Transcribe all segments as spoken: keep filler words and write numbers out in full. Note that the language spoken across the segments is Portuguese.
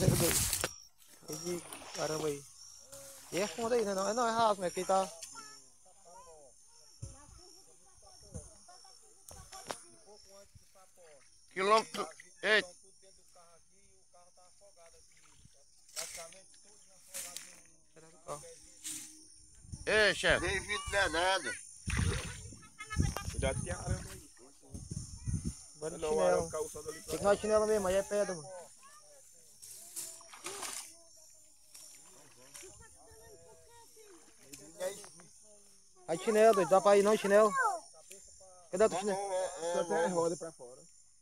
Pega dois. Esse caramba aí. E é fundo aí, né? Não, é não, é raso, mas aqui tá. Quilômetro. Ei. Ei, chefe. Nem vidro não é nada. Cuidado que a arama aí. Agora de Não, a arama chinelo. calçando ali. Tem que nós de chinelo mesmo, aí é pedra, mano. Aí de chinelo, doido. Dá pra ir não de chinelo? Cadê o teu chinelo? Só tem a roda pra fora.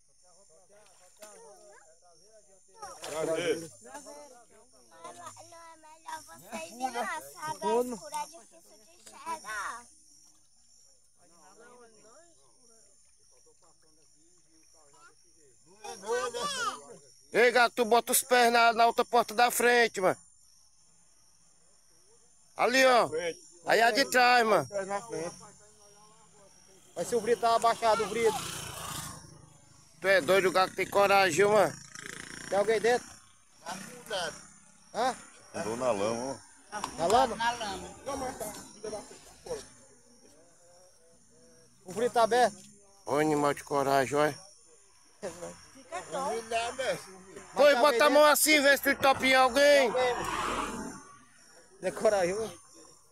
Traseiro. Não é melhor vocês ir lá, sabe? Fundo. A escura é difícil de enxergar. Ei, gato, tu bota os pés na, na outra porta da frente, mano. Ali, ó. Aí é de trás, mano. Atrás na frente. Vai se o vrito tá abaixado, o vrito. Tu é doido, o gato tem coragem, viu, mano. Tem alguém dentro? Hã? Andou na lama, ó. Na lama? Na lama. O vrito tá aberto? Ô, animal de coragem, olha. Fica todo. Pois bota a mão assim, vê se tu topa em alguém. Decora aí, mano.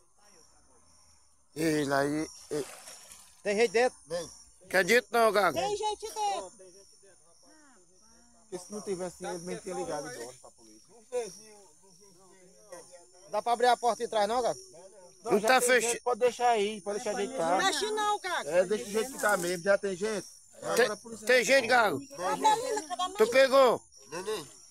Ele aí. Ele. Tem gente dentro? Acredito não, Gago. Tem gente dentro. Porque se não tivesse, ele nem tinha ligado embora pra polícia. Dá pra abrir a porta de trás não, cara? Não já tá tem fechado. gente, pode deixar aí, pode deixar Não ajeitar. mexe não, cara. É, deixa o jeito que tá mesmo, já tem gente. Agora a Tem, polícia tem gente, Gago. Cadê a menina? Cadê a Tu pegou? Neném.